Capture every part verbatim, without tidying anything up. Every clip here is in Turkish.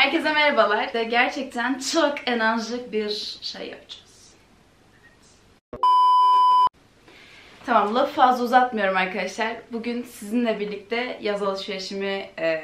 Herkese merhabalar. De gerçekten çok enerjik bir şey yapacağız. Tamam, lafı fazla uzatmıyorum arkadaşlar. Bugün sizinle birlikte yaz alışverişimi e,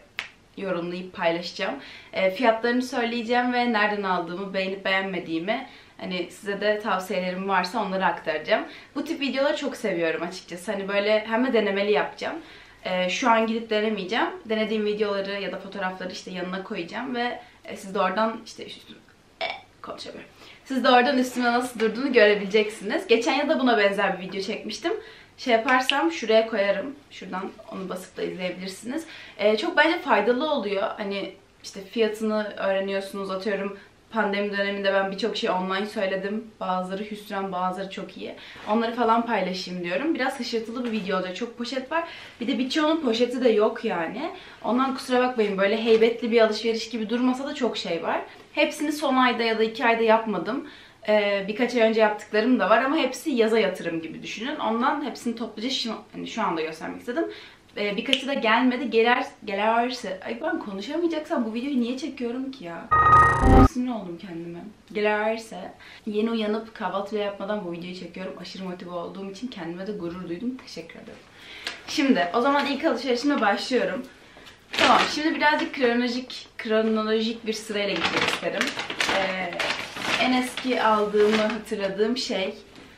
yorumlayıp paylaşacağım. E, fiyatlarını söyleyeceğim ve nereden aldığımı, beğenip beğenmediğimi, hani size de tavsiyelerim varsa onları aktaracağım. Bu tip videoları çok seviyorum açıkçası. Hani böyle hem de denemeli yapacağım. Ee, şu an gidip denemeyeceğim. Denediğim videoları ya da fotoğrafları işte yanına koyacağım ve e, siz de oradan işte üstüm, e, konuşamıyorum. Siz de oradan üstüme nasıl durduğunu görebileceksiniz. Geçen yıl da buna benzer bir video çekmiştim. Şey yaparsam şuraya koyarım. Şuradan onu basıp da izleyebilirsiniz. Ee, çok bence faydalı oluyor. Hani işte fiyatını öğreniyorsunuz, atıyorum. Pandemi döneminde ben birçok şey online söyledim. Bazıları hüsran, bazıları çok iyi. Onları falan paylaşayım diyorum. Biraz hışırtılı bir video olacak. Çok poşet var. Bir de birçoğunun poşeti de yok yani. Ondan kusura bakmayın. Böyle heybetli bir alışveriş gibi durmasa da çok şey var. Hepsini son ayda ya da iki ayda yapmadım. Ee, birkaç ay önce yaptıklarım da var ama hepsi yaza yatırım gibi düşünün. Ondan hepsini topluca şu, hani şu anda göstermek istedim. Ee, birkaçı da gelmedi. Gelir, gelirse... Ay ben konuşamayacaksam bu videoyu niye çekiyorum ki ya? Sinir oldum kendime. Gelirse yeni uyanıp kahvaltı bile yapmadan bu videoyu çekiyorum. Aşırı motive olduğum için kendime de gurur duydum. Teşekkür ederim. Şimdi o zaman ilk alışverişime başlıyorum. Tamam, şimdi birazcık kronolojik, kronolojik bir sırayla gitmek isterim. Ee, en eski aldığımı hatırladığım şey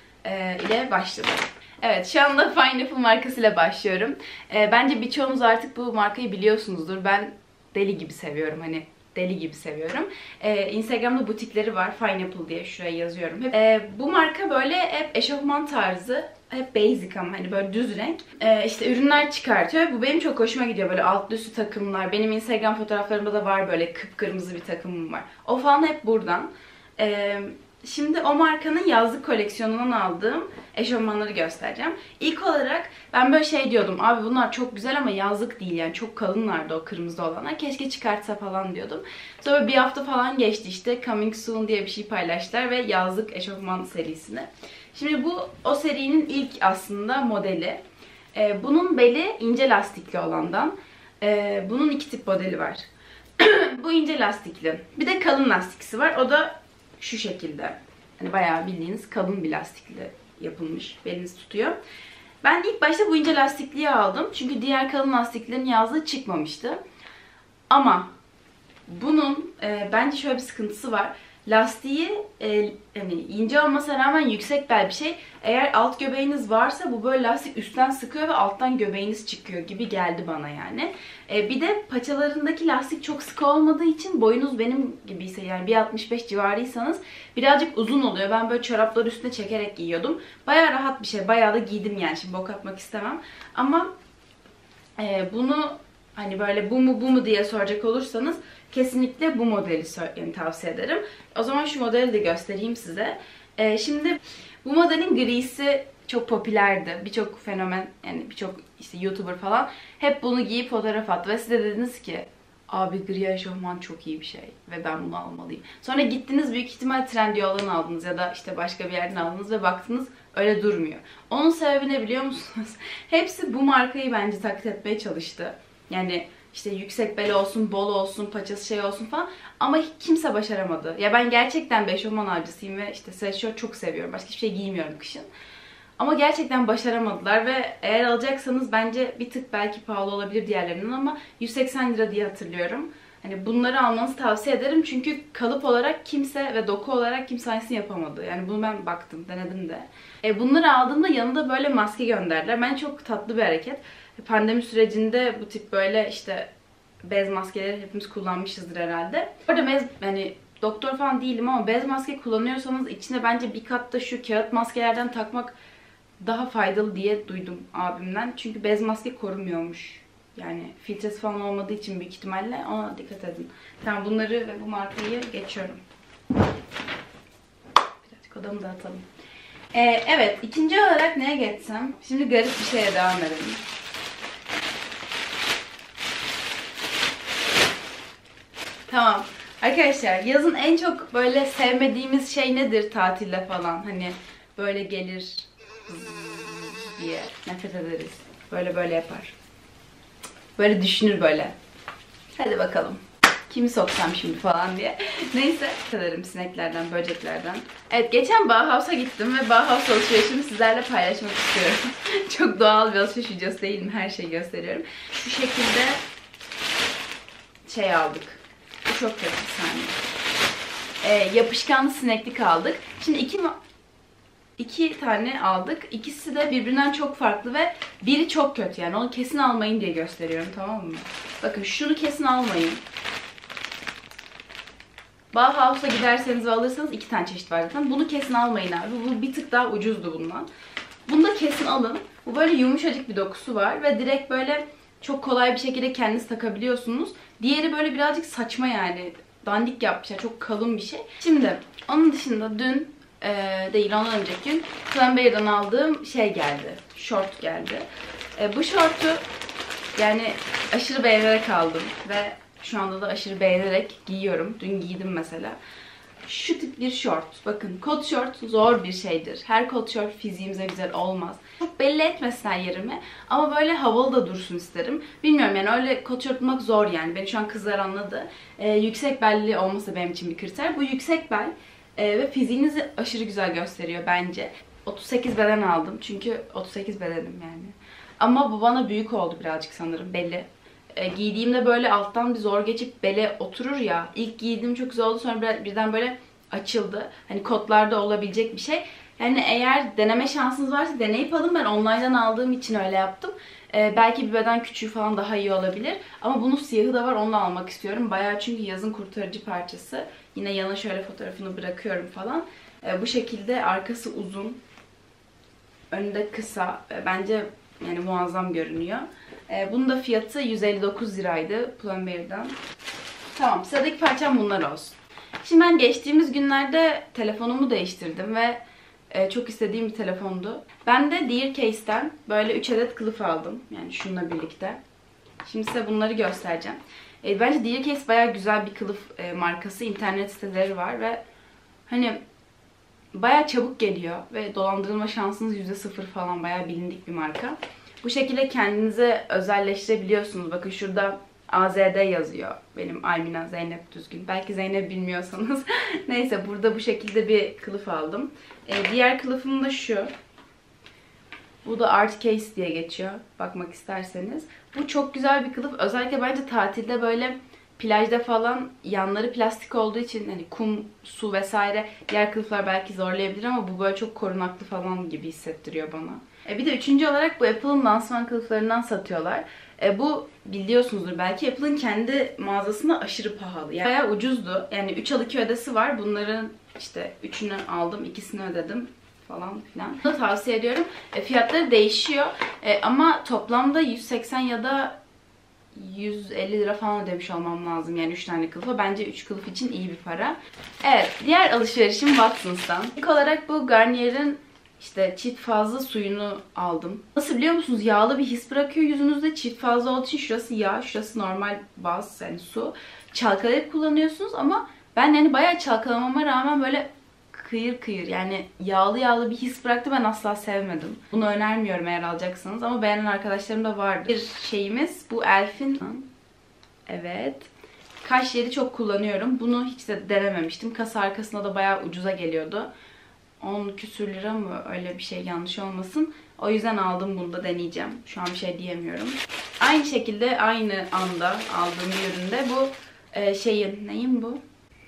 e, ile başladım. Evet, şu anda Pineapple markasıyla başlıyorum. Ee, bence birçoğunuz artık bu markayı biliyorsunuzdur. Ben deli gibi seviyorum, hani deli gibi seviyorum. Ee, Instagram'da butikleri var, Pineapple diye, şuraya yazıyorum. Ee, bu marka böyle hep eşofman tarzı, hep basic ama hani böyle düz renk. Ee, işte ürünler çıkartıyor. Bu benim çok hoşuma gidiyor, böyle altlı üstü takımlar. Benim Instagram fotoğraflarımda da var, böyle kıpkırmızı bir takımım var. O falan hep buradan. Ee, Şimdi o markanın yazlık koleksiyonundan aldığım eşofmanları göstereceğim. İlk olarak ben böyle şey diyordum. Abi bunlar çok güzel ama yazlık değil yani. Çok kalınlardı o kırmızı olanlar. Keşke çıkartsa falan diyordum. Sonra bir hafta falan geçti işte. Coming Soon diye bir şey paylaştılar ve yazlık eşofman serisini. Şimdi bu o serinin ilk aslında modeli. Ee, bunun beli ince lastikli olandan. Ee, bunun iki tip modeli var. Bu ince lastikli. Bir de kalın lastiklisi var. O da şu şekilde. Hani bayağı bildiğiniz kalın bir lastikle yapılmış. Belinizi tutuyor. Ben ilk başta bu ince lastikliyi aldım. Çünkü diğer kalın lastiklerin yazlığı çıkmamıştı. Ama bunun e, bence şöyle bir sıkıntısı var. Lastiği e, yani ince olmasına rağmen yüksek bel bir şey. Eğer alt göbeğiniz varsa bu böyle lastik üstten sıkıyor ve alttan göbeğiniz çıkıyor gibi geldi bana yani. E, bir de paçalarındaki lastik çok sıkı olmadığı için boyunuz benim gibiyse yani bir altmış beş civarıysanız birazcık uzun oluyor. Ben böyle çorapları üstüne çekerek giyiyordum. Bayağı rahat bir şey. Bayağı da giydim yani, şimdi bok atmak istemem. Ama e, bunu hani böyle bu mu bu mu diye soracak olursanız kesinlikle bu modeli yani tavsiye ederim. O zaman şu modeli de göstereyim size. Ee, şimdi bu modelin grisi çok popülerdi. Birçok fenomen, yani birçok işte YouTuber falan hep bunu giyip fotoğraf attı ve size dediniz ki abi gri eşofman çok iyi bir şey ve ben bunu almalıyım. Sonra gittiniz, büyük ihtimal Trendyol'dan aldınız ya da işte başka bir yerden aldınız ve baktınız öyle durmuyor. Onun sebebi ne biliyor musunuz? Hepsi bu markayı bence taklit etmeye çalıştı. Yani işte yüksek bel olsun, bol olsun, paçası şey olsun falan. Ama kimse başaramadı. Ya ben gerçekten bir eşofman avcısıyım ve işte sweatshirt çok seviyorum. Başka hiçbir şey giymiyorum kışın. Ama gerçekten başaramadılar ve eğer alacaksanız bence bir tık belki pahalı olabilir diğerlerinden ama yüz seksen lira diye hatırlıyorum. Hani bunları almanızı tavsiye ederim çünkü kalıp olarak kimse ve doku olarak kimse aynısını yapamadı. Yani bunu ben baktım, denedim de. E bunları aldığımda yanında böyle maske gönderdiler. Ben çok tatlı bir hareket. Pandemi sürecinde bu tip böyle işte bez maskeleri hepimiz kullanmışızdır herhalde. Orada bez, hani doktor falan değilim ama bez maske kullanıyorsanız içine bence bir kat da şu kağıt maskelerden takmak daha faydalı diye duydum abimden. Çünkü bez maske korumuyormuş. Yani filtresi falan olmadığı için büyük ihtimalle ona dikkat edin. Tamam, bunları ve bu markayı geçiyorum. Birazcık odamı dağıtalım. Ee, evet, ikinci olarak neye geçsem? Şimdi garip bir şeye devam edelim. Tamam. Arkadaşlar yazın en çok böyle sevmediğimiz şey nedir tatilde falan? Hani böyle gelir diye nefret ederiz. Böyle böyle yapar. Böyle düşünür böyle. Hadi bakalım. Kimi soksam şimdi falan diye. Neyse. Severim sineklerden, böceklerden. Evet, geçen Bauhaus'a gittim ve Bauhaus alışverişimi sizlerle paylaşmak istiyorum. Çok doğal bir alışveriş videosu değil mi? Her şeyi gösteriyorum. Bu şekilde şey aldık. Bu çok kötü bir saniye. Ee, yapışkanlı sineklik aldık. Şimdi iki iki tane aldık. İkisi de birbirinden çok farklı ve biri çok kötü, yani onu kesin almayın diye gösteriyorum, tamam mı? Bakın şunu kesin almayın. Bauhaus'a giderseniz ve alırsanız iki tane çeşit var zaten. Bunu kesin almayın abi. Bu bir tık daha ucuzdu bundan. Bunu da kesin alın. Bu böyle yumuşacık bir dokusu var ve direkt böyle çok kolay bir şekilde kendiniz takabiliyorsunuz. Diğeri böyle birazcık saçma, yani dandik yapmışlar. Çok kalın bir şey. Şimdi onun dışında dün e, değil ondan önceki gün Pull&Bear'dan aldığım şey geldi. Short geldi. E, bu şortu yani aşırı beğenerek aldım ve şu anda da aşırı beğenerek giyiyorum. Dün giydim mesela. Şu tip bir şort. Bakın, kot şort zor bir şeydir. Her kot şort fiziğimize güzel olmaz. Çok belli etmesin her yerimi ama böyle havalı da dursun isterim. Bilmiyorum, yani öyle kot şort bulmak zor yani. Beni şu an kızlar anladı. Ee, yüksek belli olması benim için bir kriter. Bu yüksek bel e, ve fiziğinizi aşırı güzel gösteriyor bence. otuz sekiz beden aldım çünkü otuz sekiz bedenim yani. Ama bu bana büyük oldu birazcık sanırım, belli. E, giydiğimde böyle alttan bir zor geçip bele oturur ya. İlk giydiğim çok güzel oldu, sonra birden böyle açıldı. Hani kotlarda olabilecek bir şey. Yani eğer deneme şansınız varsa deneyip alın. Ben online'dan aldığım için öyle yaptım. E, belki bir beden küçüğü falan daha iyi olabilir. Ama bunun siyahı da var, onu da almak istiyorum. Bayağı, çünkü yazın kurtarıcı parçası. Yine yana şöyle fotoğrafını bırakıyorum falan. E, bu şekilde arkası uzun. Önünde kısa. E, bence yani muazzam görünüyor. Ee, bunun da fiyatı yüz elli dokuz liraydı Pull&Bear'dan. Tamam, sıradaki parçam bunlar olsun. Şimdi ben geçtiğimiz günlerde telefonumu değiştirdim ve e, çok istediğim bir telefondu. Ben de Dearcase'den böyle üç adet kılıf aldım. Yani şununla birlikte. Şimdi size bunları göstereceğim. E, bence Dearcase bayağı güzel bir kılıf e, markası. İnternet siteleri var ve hani bayağı çabuk geliyor ve dolandırılma şansınız yüzde sıfır falan, bayağı bilindik bir marka. Bu şekilde kendinize özelleştirebiliyorsunuz. Bakın şurada A Z D yazıyor. Benim Aymina Zeynep Düzgün. Belki Zeynep bilmiyorsanız. Neyse, burada bu şekilde bir kılıf aldım. Ee, diğer kılıfım da şu. Bu da Art Case diye geçiyor. Bakmak isterseniz. Bu çok güzel bir kılıf. Özellikle bence tatilde böyle plajda falan yanları plastik olduğu için hani kum, su vesaire, diğer kılıflar belki zorlayabilir ama bu böyle çok korunaklı falan gibi hissettiriyor bana. E bir de üçüncü olarak bu Apple'ın lansman kılıflarından satıyorlar. E bu biliyorsunuzdur belki, Apple'ın kendi mağazasında aşırı pahalı. Yani bayağı ucuzdu. Yani üç al iki ödesi var. Bunların işte üçünü aldım, ikisini ödedim falan filan. Bunu da tavsiye ediyorum. E, fiyatları değişiyor. E, ama toplamda yüz seksen ya da yüz elli lira falan ödemiş olmam lazım yani üç tane kılıfa. Bence üç kılıf için iyi bir para. Evet, diğer alışverişim Watsons'tan. İlk olarak bu Garnier'in işte çift fazla suyunu aldım. Nasıl biliyor musunuz? Yağlı bir his bırakıyor yüzünüzde. Çift fazla olduğu için şurası yağ, şurası normal baz, yani su. Çalkalayıp kullanıyorsunuz ama ben yani bayağı çalkalamama rağmen böyle kıyır kıyır, yani yağlı yağlı bir his bıraktı. Ben asla sevmedim. Bunu önermiyorum eğer alacaksanız ama beğenen arkadaşlarım da vardı. Bir şeyimiz bu Elf'in. Evet. Kaş yeri çok kullanıyorum. Bunu hiç de denememiştim. Kasa arkasına da bayağı ucuza geliyordu. on küsür lira mı? Öyle bir şey, yanlış olmasın. O yüzden aldım, bunu da deneyeceğim. Şu an bir şey diyemiyorum. Aynı şekilde aynı anda aldığım bir üründe bu e, şeyin, neyin bu?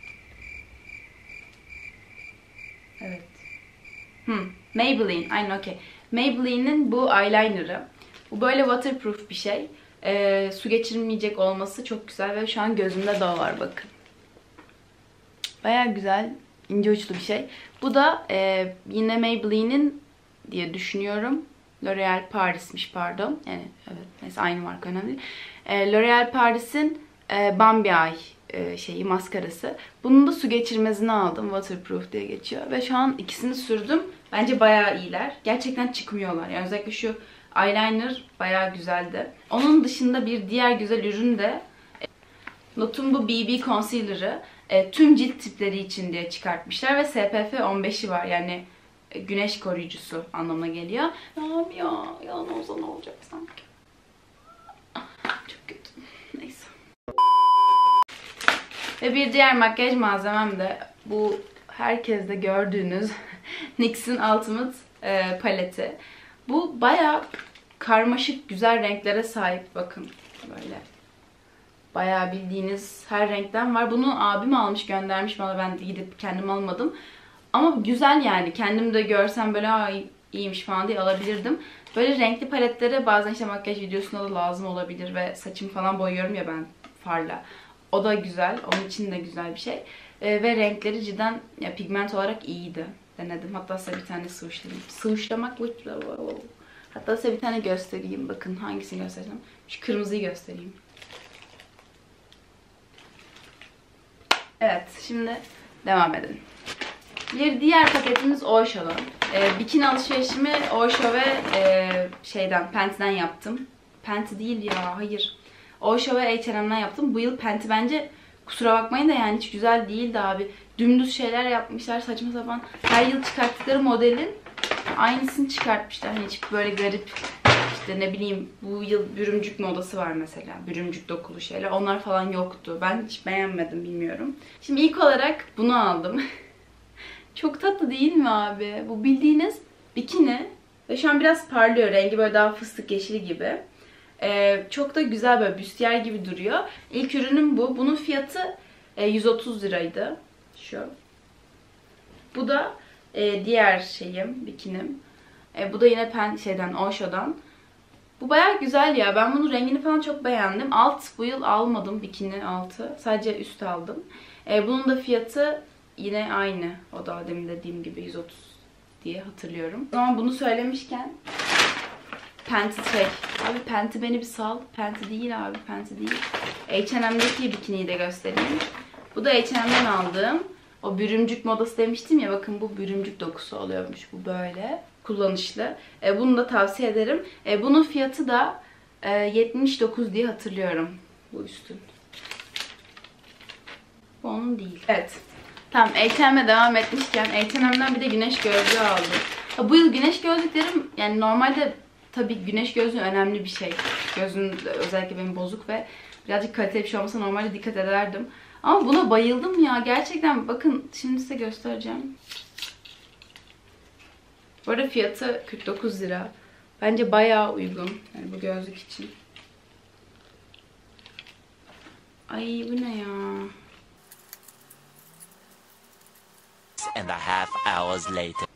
Evet. Hmm, Maybelline. Aynen, okey. Maybelline'in bu eyeliner'ı. Bu böyle waterproof bir şey. Ee, su geçirmeyecek olması çok güzel ve şu an gözümde de var, bakın. Baya güzel, ince uçlu bir şey. Bu da e, yine Maybelline'in diye düşünüyorum. L'Oreal Paris'miş, pardon. Yani evet, neyse, aynı marka, önemli değil. E, L'Oreal Paris'in e, Bambi Eye e, şeyi, maskarası. Bunun da su geçirmezini aldım. Waterproof diye geçiyor. Ve şu an ikisini sürdüm. Bence bayağı iyiler. Gerçekten çıkmıyorlar. Yani özellikle şu eyeliner bayağı güzeldi. Onun dışında bir diğer güzel ürün de e, Not'un bu B B Concealer'ı. E, tüm cilt tipleri için diye çıkartmışlar ve S P F on beşi var. Yani e, güneş koruyucusu anlamına geliyor. Abi ya, yalan olsa ne olacak sanki. Çok kötü. Neyse. Ve bir diğer makyaj malzemem de bu herkeste gördüğünüz NYX'in Ultimate e, paleti. Bu bayağı karmaşık güzel renklere sahip, bakın böyle. Bayağı bildiğiniz her renkten var. Bunu abim almış göndermiş bana, ben de gidip kendim almadım. Ama güzel yani, kendim de görsem böyle ay iyiymiş falan diye alabilirdim. Böyle renkli paletlere bazen işte makyaj videosunda da lazım olabilir ve saçımı falan boyuyorum ya ben farla. O da güzel, onun için de güzel bir şey. Ee, ve renkleri cidden ya, pigment olarak iyiydi. Denedim. Hatta size bir tane sıvıştırayım. Sıvışlamak mı? Hatta size bir tane göstereyim. Bakın hangisini göstereceğim. Şu kırmızıyı göstereyim. Evet, şimdi devam edelim. Bir diğer paketimiz Oysho'dan. Ee, bikini alışverişimi Oysho ve e, şeyden, Penti'den yaptım. Penti değil ya, hayır. Oysho ve H and M'den yaptım. Bu yıl Penti bence, kusura bakmayın da yani hiç güzel değildi abi. Dümdüz şeyler yapmışlar, saçma sapan. Her yıl çıkarttıkları modelin aynısını çıkartmışlar. Hani hiç böyle garip, işte ne bileyim, bu yıl bürümcük modası var mesela. Bürümcük dokulu şeyler. Onlar falan yoktu. Ben hiç beğenmedim, bilmiyorum. Şimdi ilk olarak bunu aldım. Çok tatlı değil mi abi? Bu bildiğiniz bikini. Ve şu an biraz parlıyor. Rengi böyle daha fıstık yeşili gibi. Ee, çok da güzel, böyle büstiyer gibi duruyor. İlk ürünüm bu. Bunun fiyatı e, yüz otuz liraydı. Şu. Bu da e, diğer şeyim, bikinim. E, bu da yine pen şeyden, Oysho'dan. Bu bayağı güzel ya. Ben bunun rengini falan çok beğendim. Alt bu yıl almadım, bikini altı. Sadece üst aldım. E, bunun da fiyatı yine aynı. O da demin dediğim gibi yüz otuz diye hatırlıyorum. Ama bunu söylemişken Penti şey. Abi Penti beni bir sal. Penti değil abi, Penti değil. H and M'deki bikiniyi de göstereyim. Bu da H and M'den aldığım. O bürümcük modası demiştim ya, bakın bu bürümcük dokusu oluyormuş. Bu böyle kullanışlı. E, bunu da tavsiye ederim. E, bunun fiyatı da e, yetmiş dokuz diye hatırlıyorum. Bu üstün. Bu onun değil. Evet. Tamam, H and M'e devam etmişken H and M'den bir de güneş gözlüğü aldım. Ya, bu yıl güneş gözlüklerim yani normalde tabii güneş gözlüğü önemli bir şey. Gözüm özellikle benim bozuk ve birazcık kaliteli bir şey olmasa normalde dikkat ederdim. Ama buna bayıldım ya. Gerçekten bakın, şimdi size göstereceğim. Bu arada fiyatı kırk dokuz lira. Bence bayağı uygun. Yani bu gözlük için. Ay bu ne ya? And a half hours later.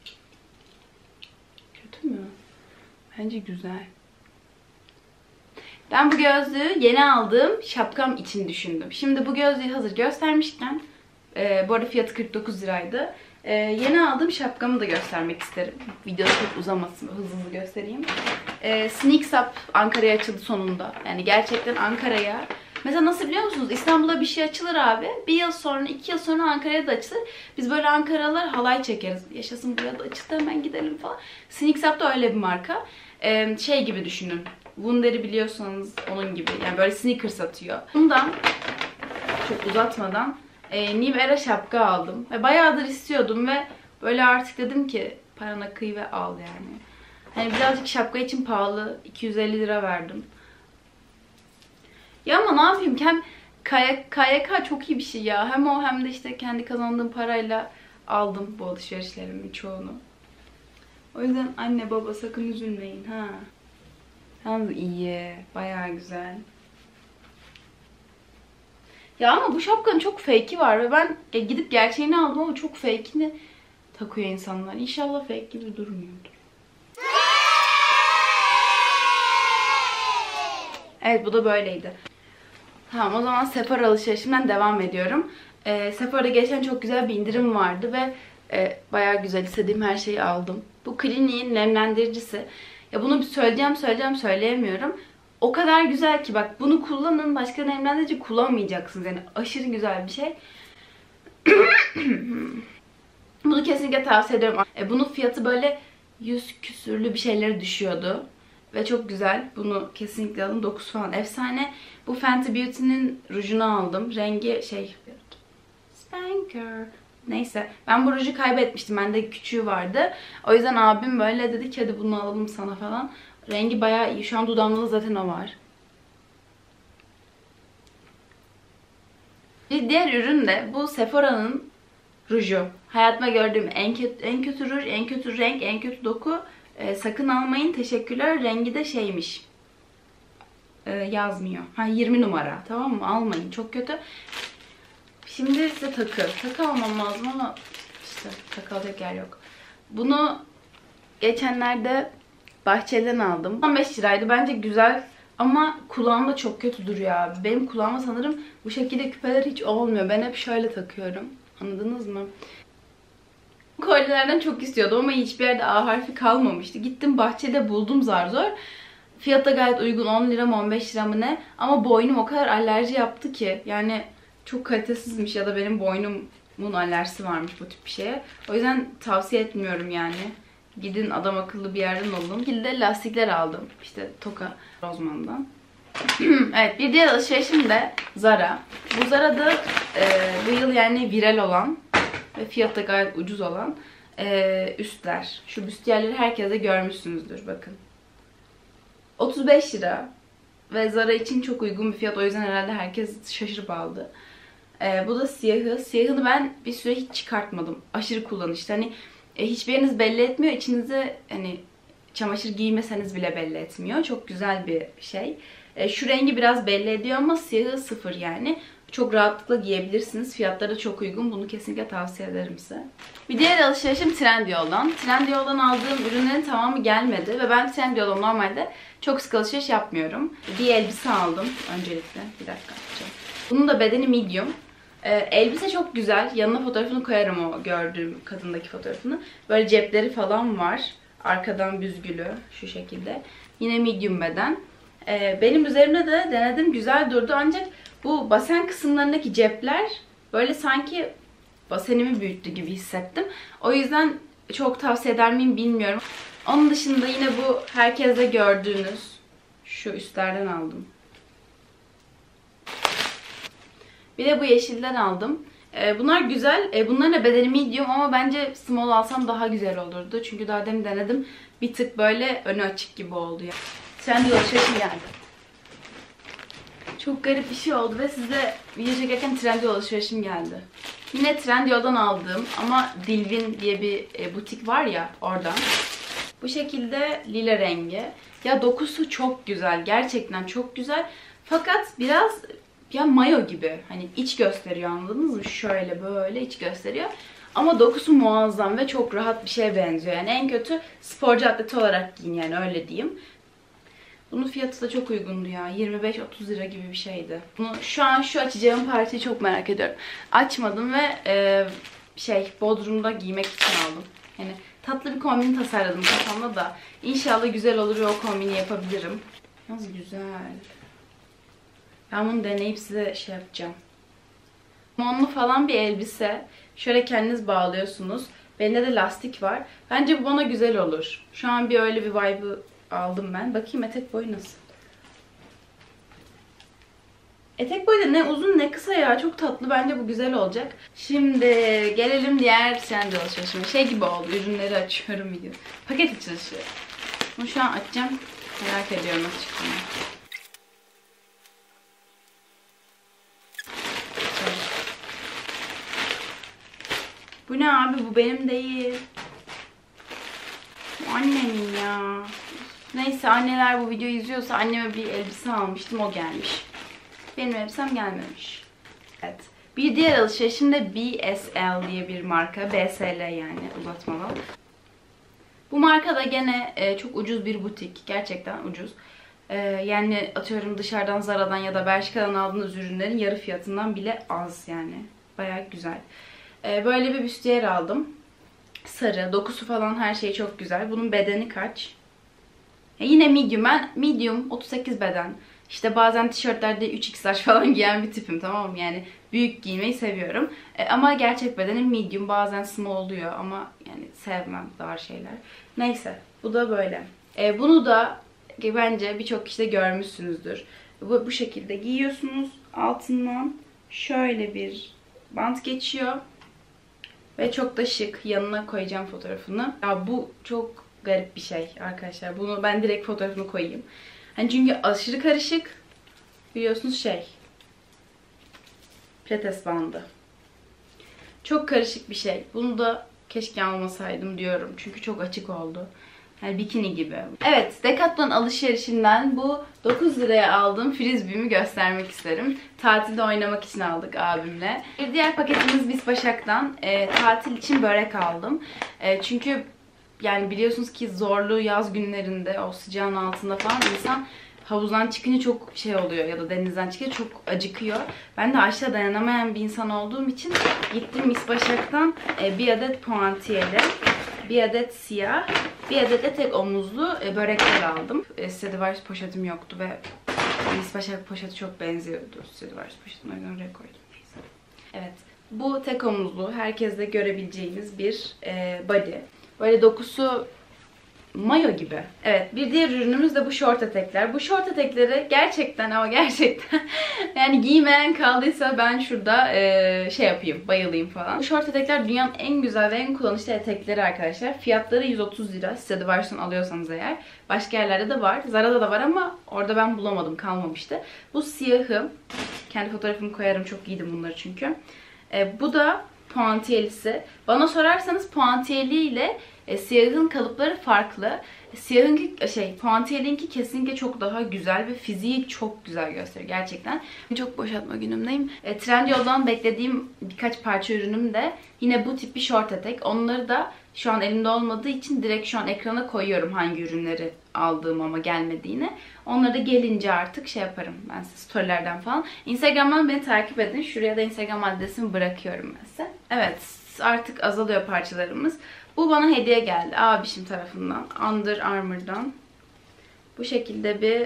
Kötü mü? Bence güzel. Ben bu gözlüğü yeni aldığım şapkam için düşündüm. Şimdi bu gözlüğü hazır göstermişken, e, bu arada fiyatı kırk dokuz liraydı. E, yeni aldığım şapkamı da göstermek isterim. Video çok uzamasın, hızlı hızlı göstereyim. E, Sneaks Up Ankara'ya açıldı sonunda. Yani gerçekten Ankara'ya. Mesela nasıl biliyor musunuz? İstanbul'a bir şey açılır abi. Bir yıl sonra, iki yıl sonra Ankara'ya da açılır. Biz böyle Ankaralılar halay çekeriz. Yaşasın buraya da açıldı, hemen gidelim falan. Sneaks Up da öyle bir marka. E, şey gibi düşünün. Wunder'i biliyorsanız onun gibi. Yani böyle sneaker satıyor. Bundan çok uzatmadan e, New Era şapka aldım. Ve bayağıdır istiyordum ve böyle artık dedim ki parana kıy ve al yani. Hani birazcık şapka için pahalı. iki yüz elli lira verdim. Ya ama ne yapayım? Hem K Y K çok iyi bir şey ya. Hem o hem de işte kendi kazandığım parayla aldım bu alışverişlerimin çoğunu. O yüzden anne baba sakın üzülmeyin ha. Yalnız iyi. Bayağı güzel. Ya ama bu şapkanın çok fake'i var ve ben gidip gerçeğini aldım ama çok fake'ini takıyor insanlar. İnşallah fake gibi durmuyordur. Evet, bu da böyleydi. Tamam, o zaman Sephora alışverişimden devam ediyorum. Ee, Sephora'da geçen çok güzel bir indirim vardı ve e, bayağı güzel, istediğim her şeyi aldım. Bu Clinique'in nemlendiricisi. Ya bunu bir söyleyeceğim söyleyeceğim söyleyemiyorum. O kadar güzel ki bak, bunu kullanın, başka nemlendirici kullanmayacaksınız. Yani aşırı güzel bir şey. Bunu kesinlikle tavsiye ediyorum. E, bunun fiyatı böyle yüz küsürlü bir şeylere düşüyordu. Ve çok güzel. Bunu kesinlikle alın. dokuz falan. Efsane. Bu Fenty Beauty'nin rujunu aldım. Rengi şey... Spanker. Neyse. Ben bu ruju kaybetmiştim. Bende küçüğü vardı. O yüzden abim böyle dedi ki hadi bunu alalım sana falan. Rengi bayağı iyi. Şu an dudağımda zaten o var. Bir diğer ürün de bu Sephora'nın ruju. Hayatıma gördüğüm en kötü, en kötü ruj, en kötü renk, en kötü doku. Ee, sakın almayın. Teşekkürler. Rengi de şeymiş. Ee, yazmıyor. Ha yirmi numara. Tamam mı? Almayın. Çok kötü. Şimdi size takı. Takı almam lazım ama işte takı alacak yer yok. Bunu geçenlerde Bahçeli'den aldım. on beş liraydı. Bence güzel ama kulağımda çok kötü duruyor abi. Benim kulağıma sanırım bu şekilde küpeler hiç olmuyor. Ben hep şöyle takıyorum. Anladınız mı? Kolyelerden çok istiyordum ama hiçbir yerde A harfi kalmamıştı. Gittim Bahçeli'de buldum zar zor. Fiyat da gayet uygun. on lira mı on beş lira mı ne? Ama boynum o kadar alerji yaptı ki. Yani çok kalitesizmiş ya da benim boynumun alerjisi varmış bu tip bir şeye. O yüzden tavsiye etmiyorum yani. Gidin adam akıllı bir yerden alın. Bir şekilde lastikler aldım. İşte Toka Rozman'dan. Evet, bir diğer alışverişim de Zara. Bu Zara'da e, bu yıl yani viral olan ve fiyatı gayet ucuz olan e, üstler. Şu büstiyerleri herkes de görmüşsünüzdür bakın. otuz beş lira ve Zara için çok uygun bir fiyat. O yüzden herhalde herkes şaşırıp aldı. E, bu da siyahı. Siyahını ben bir süre hiç çıkartmadım. Aşırı kullanışlı. Hani e, hiçbir yeriniz belli etmiyor. İçinize hani çamaşır giymeseniz bile belli etmiyor. Çok güzel bir şey. E, şu rengi biraz belli ediyor ama siyahı sıfır yani. Çok rahatlıkla giyebilirsiniz. Fiyatları da çok uygun. Bunu kesinlikle tavsiye ederim size. Bir diğer alışverişim Trendyol'dan. Trendyol'dan aldığım ürünlerin tamamı gelmedi. Ve ben Trendyol'dan normalde çok sık alışveriş yapmıyorum. Bir elbise aldım öncelikle. Bir dakika yapacağım. Bunun da bedeni medium. Ee, elbise çok güzel. Yanına fotoğrafını koyarım o gördüğüm kadındaki fotoğrafını. Böyle cepleri falan var. Arkadan büzgülü şu şekilde. Yine medium beden. Ee, benim üzerimde de denedim. Güzel durdu ancak bu basen kısımlarındaki cepler böyle sanki basenimi büyüttü gibi hissettim. O yüzden çok tavsiye eder miyim bilmiyorum. Onun dışında yine bu herkeste gördüğünüz şu üstlerden aldım. Bir de bu yeşilden aldım. Bunlar güzel. Bunların da bedeni medium ama bence small alsam daha güzel olurdu. Çünkü daha demin denedim. Bir tık böyle önü açık gibi oldu. Yani. Trendyol alışverişim geldi. Çok garip bir şey oldu ve size video çekerken Trendyol alışverişim geldi. Yine Trendyol'dan aldığım ama Dilvin diye bir butik var ya oradan. Bu şekilde lila rengi. Ya dokusu çok güzel. Gerçekten çok güzel. Fakat biraz ya mayo gibi. Hani iç gösteriyor anladınız mı? Şöyle böyle iç gösteriyor. Ama dokusu muazzam ve çok rahat bir şeye benziyor. Yani en kötü sporcu atleti olarak giyin yani öyle diyeyim. Bunun fiyatı da çok uygundu ya. yirmi beş otuz lira gibi bir şeydi. Bunu şu an şu açacağım partiyi çok merak ediyorum. Açmadım ve e, şey Bodrum'da giymek için aldım. Yani tatlı bir kombin tasarladım kafamda da. İnşallah güzel olur ve o kombini yapabilirim. Nasıl güzel. Ben bunu deneyip size şey yapacağım. Monlu falan bir elbise. Şöyle kendiniz bağlıyorsunuz. Bende de lastik var. Bence bu bana güzel olur. Şu an bir öyle bir vibe'ı aldım ben. Bakayım etek boyu nasıl? Etek boyu da ne uzun ne kısa ya. Çok tatlı. Bence bu güzel olacak. Şimdi gelelim diğer Trendyol alışverişime. Şey gibi oldu. Ürünleri açıyorum video. Paket açılışı. Bunu şu an açacağım. Merak ediyorum nasıl çıktığını. Bu ne abi? Bu benim değil. Bu annemin ya. Neyse anneler bu videoyu izliyorsa anneme bir elbise almıştım. O gelmiş. Benim elbisem gelmemiş. Evet. Bir diğer alışverişim de B S L diye bir marka. B S L yani uzatmalı. Bu marka da gene e, çok ucuz bir butik. Gerçekten ucuz. E, yani atıyorum dışarıdan Zara'dan ya da Bershka'dan aldığınız ürünlerin yarı fiyatından bile az yani. Bayağı güzel. E, böyle bir büstiyer aldım. Sarı, dokusu falan her şey çok güzel. Bunun bedeni kaç? E, yine medium. Ben medium otuz sekiz beden. İşte bazen tişörtlerde üç X L falan giyen bir tipim, tamam mı? Yani büyük giymeyi seviyorum. E, ama gerçek bedenim medium. Bazen small oluyor ama yani sevmem dar şeyler. Neyse. Bu da böyle. E, bunu da bence birçok kişi de görmüşsünüzdür. Bu, bu şekilde giyiyorsunuz. Altından şöyle bir bant geçiyor. Ve çok da şık. Yanına koyacağım fotoğrafını. Ya bu çok garip bir şey arkadaşlar. Bunu ben direkt fotoğrafını koyayım. Hani çünkü aşırı karışık. Biliyorsunuz şey. Pilates bandı. Çok karışık bir şey. Bunu da keşke almasaydım diyorum. Çünkü çok açık oldu. Yani bikini gibi. Evet, Decathlon alışverişinden bu dokuz liraya aldığım frisbee'mi göstermek isterim. Tatilde oynamak için aldık abimle. Bir diğer paketimiz Biz Başak'tan. E, tatil için börek aldım. E, çünkü yani biliyorsunuz ki zorlu yaz günlerinde o sıcağın altında falan insan havuzdan çıkınca çok şey oluyor ya da denizden çıkınca çok acıkıyor. Ben de aşağı dayanamayan bir insan olduğum için gittim Mis Başak'tan e, bir adet puantiyeli, bir adet siyah, bir adet de tek omuzlu e, börekler aldım. E, Stradivarius poşetim yoktu ve Mis Başak poşeti çok benziyordu Stradivarius poşetine, o yüzden oraya koydum. Neyse. Evet, bu tek omuzlu, herkeste görebileceğiniz bir e, body. Böyle dokusu mayo gibi. Evet, bir diğer ürünümüz de bu şort etekler. Bu şort etekleri gerçekten ama gerçekten yani giymeyen kaldıysa ben şurada e, şey yapayım, bayılayım falan. Bu şort etekler dünyanın en güzel ve en kullanışlı etekleri arkadaşlar. Fiyatları yüz otuz lira. Stradivarius'tan alıyorsanız eğer. Başka yerlerde de var. Zara'da da var ama orada ben bulamadım, kalmamıştı. Bu siyahı. Kendi fotoğrafımı koyarım. Çok giydim bunları çünkü. E, bu da puantiyelisi. Bana sorarsanız puantiyeli ile E, siyahın kalıpları farklı. Siyahınki şey, puantiyelinki kesinlikle çok daha güzel ve fiziği çok güzel gösteriyor gerçekten. Çok boşaltma günümdeyim. E, Trendyol'dan beklediğim birkaç parça ürünüm de yine bu tip bir short etek. Onları da şu an elimde olmadığı için direkt şu an ekrana koyuyorum hangi ürünleri aldığım ama gelmediğini. Onları da gelince artık şey yaparım ben size storylerden falan. Instagram'dan beni takip edin. Şuraya da Instagram adresimi bırakıyorum ben size. Evet, artık azalıyor parçalarımız. Bu bana hediye geldi abişim tarafından. Under Armour'dan. Bu şekilde bir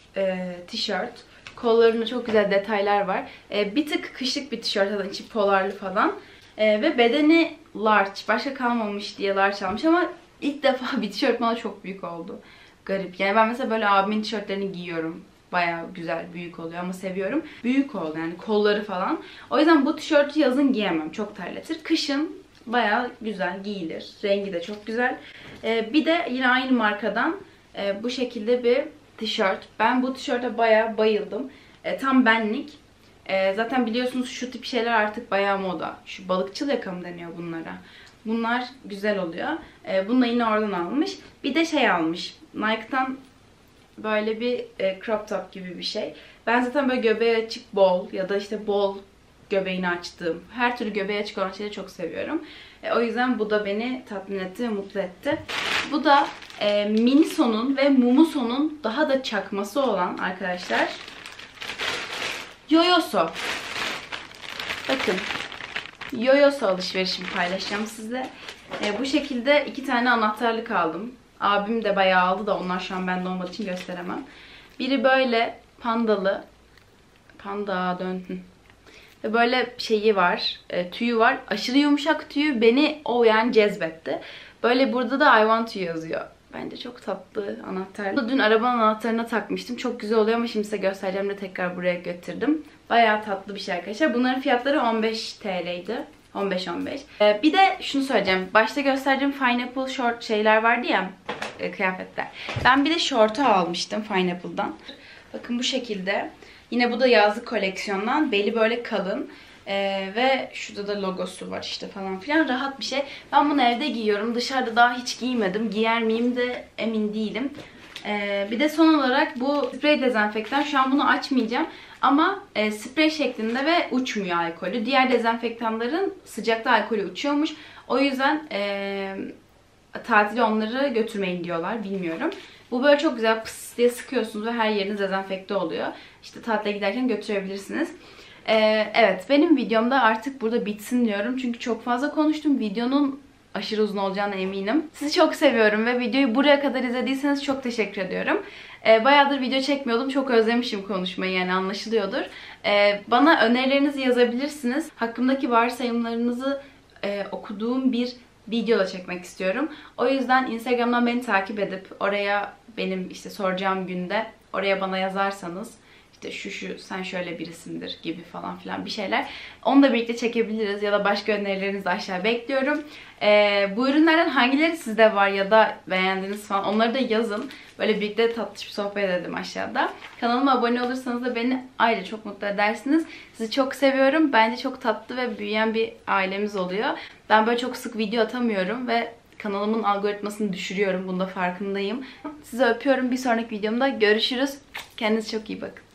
e, tişört. Kollarında çok güzel detaylar var. E, bir tık kışlık bir tişört, zaten içi polarlı falan. E, ve bedeni large. Başka kalmamış diye large almış ama ilk defa bir tişört bana çok büyük oldu. Garip. Yani ben mesela böyle abimin tişörtlerini giyiyorum. Bayağı güzel, büyük oluyor ama seviyorum. Büyük oldu yani kolları falan. O yüzden bu tişörtü yazın giyemem. Çok terletir. Kışın bayağı güzel giyilir. Rengi de çok güzel. Ee, bir de yine aynı markadan e, bu şekilde bir tişört. Ben bu tişörte bayağı bayıldım. E, tam benlik. E, zaten biliyorsunuz şu tip şeyler artık bayağı moda. Şu balıkçıl yaka mı deniyor bunlara. Bunlar güzel oluyor. E, bunu da yine oradan almış. Bir de şey almış. Nike'tan böyle bir e, crop top gibi bir şey. Ben zaten böyle göbeği açık bol ya da işte bol göbeğini açtığım, her türlü göbeği açık olan şeyleri çok seviyorum. E, o yüzden bu da beni tatmin etti ve mutlu etti. Bu da e, Miniso'nun ve Mumuso'nun daha da çakması olan arkadaşlar Yoyoso. Bakın. Yoyoso alışverişimi paylaşacağım size. E, bu şekilde iki tane anahtarlık aldım. Abim de bayağı aldı da onlar şu an bende olmadığı için gösteremem. Biri böyle pandalı. Panda dön. Ve böyle şeyi var, e, tüyü var. Aşırı yumuşak tüyü beni o yani cezbetti. Böyle burada da I want you yazıyor. Bence çok tatlı anahtar. Dün arabanın anahtarına takmıştım. Çok güzel oluyor ama şimdi size göstereceğim de tekrar buraya götürdüm. Bayağı tatlı bir şey arkadaşlar. Bunların fiyatları on beş TL'ydi. on beş on beş. Ee, bir de şunu söyleyeceğim. Başta göstereceğim Pineapple short şeyler vardı ya. E, kıyafetler. Ben bir de short'u almıştım Pineapple'dan. Bakın bu şekilde. Yine bu da yazlık koleksiyondan. Beli böyle kalın. Ee, ve şurada da logosu var işte falan filan. Rahat bir şey. Ben bunu evde giyiyorum. Dışarıda daha hiç giymedim. Giyer miyim de emin değilim. Ee, bir de son olarak bu sprey dezenfektan. Şu an bunu açmayacağım. Ama e, sprey şeklinde ve uçmuyor alkolü. Diğer dezenfektanların sıcakta alkolü uçuyormuş. O yüzden e, tatile onları götürmeyin diyorlar. Bilmiyorum. Bu böyle çok güzel pıs diye sıkıyorsunuz ve her yeriniz dezenfekte oluyor. İşte tatile giderken götürebilirsiniz. Ee, evet, benim videomda artık burada bitsin diyorum. Çünkü çok fazla konuştum. Videonun aşırı uzun olacağına eminim. Sizi çok seviyorum ve videoyu buraya kadar izlediyseniz çok teşekkür ediyorum. Ee, bayağıdır video çekmiyordum. Çok özlemişim konuşmayı, yani anlaşılıyordur. Ee, bana önerilerinizi yazabilirsiniz. Hakkımdaki varsayımlarınızı e, okuduğum bir video da çekmek istiyorum. O yüzden Instagram'dan beni takip edip oraya benim işte soracağım günde oraya bana yazarsanız, işte şu şu sen şöyle birisindir gibi falan filan bir şeyler. Onu da birlikte çekebiliriz ya da başka önerilerinizi aşağı bekliyorum. Ee, bu ürünlerden hangileri sizde var ya da beğendiniz falan onları da yazın. Böyle birlikte tatlış bir sohbet edelim aşağıda. Kanalıma abone olursanız da beni ayrıca çok mutlu edersiniz. Sizi çok seviyorum. Bence çok tatlı ve büyüyen bir ailemiz oluyor. Ben böyle çok sık video atamıyorum ve kanalımın algoritmasını düşürüyorum. Bunda farkındayım. Sizi öpüyorum. Bir sonraki videomda görüşürüz. Kendinize çok iyi bakın.